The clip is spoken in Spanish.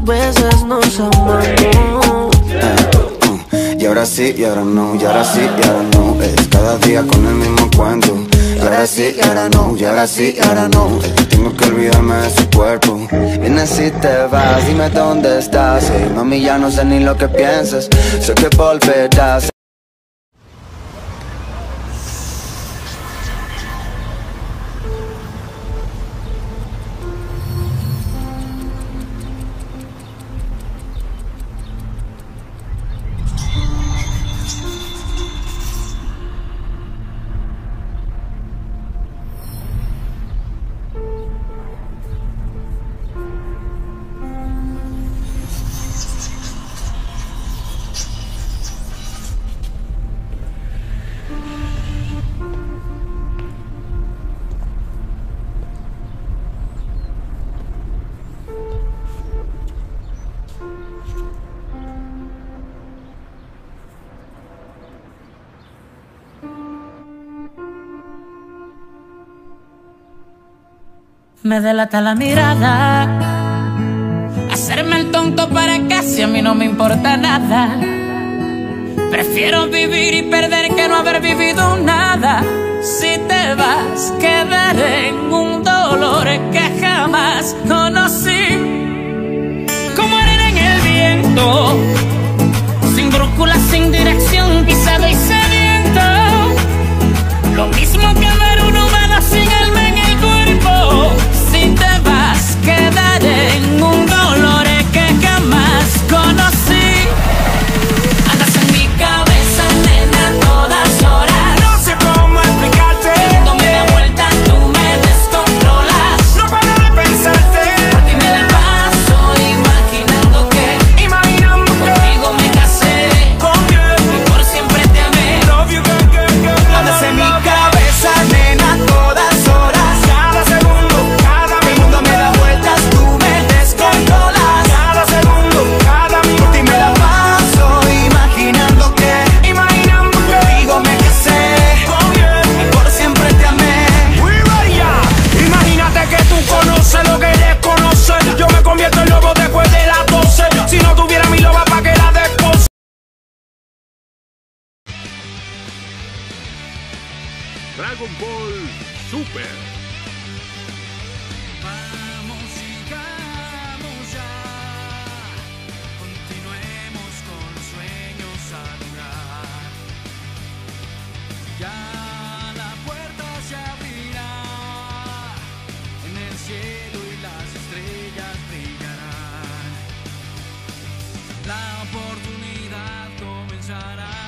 veces nos amamos. Y ahora sí, y ahora no, y ahora sí, y ahora no. Es cada día con el mismo cuento. Y ahora sí, y ahora no, y ahora sí, y ahora no. Tengo que olvidarme de su cuerpo. Vienes y te vas, dime dónde estás. Hey, mami, ya no sé ni lo que piensas. Sé que volverás. Me delata la mirada, hacerme el tonto para casi a mí no me importa nada. Prefiero vivir y perder que no haber vivido nada. Si te vas, quedaré en un dolor que jamás conocí. Como arena en el viento, sin brújula, sin dirección, pisado y sediento. Lo mismo que ver un humano sin alma en el cuerpo. Si te vas, quedaré en un dolor que jamás conocí. Andas en mi cabeza, nena, a todas horas. No sé cómo explicarte. Dándome la vuelta, tú me descontrolas. No paro de pensarte. Por ti me la paso imaginando que contigo me casé. Y por siempre te amé. Love you, girl, girl, girl. Andas en mi cabeza, nena, a todas horas. Cada segundo, cada El mundo me da vueltas, tú me descontrolas. Cada segundo, cada minuto. Por ti me la paso imaginando que contigo me casé. Y por siempre te amé. We vaya. Imagínate que tú conoces lo que desconoces. Yo me convierto en lobo después de las 12. Si no tuviera mi loba, ¿pa' que la despose? Dragon Ball Super. Vamos, sigamos ya. Continuemos con los sueños a durar. Ya la puerta se abrirá. En el cielo y las estrellas brillarán. La oportunidad comenzará.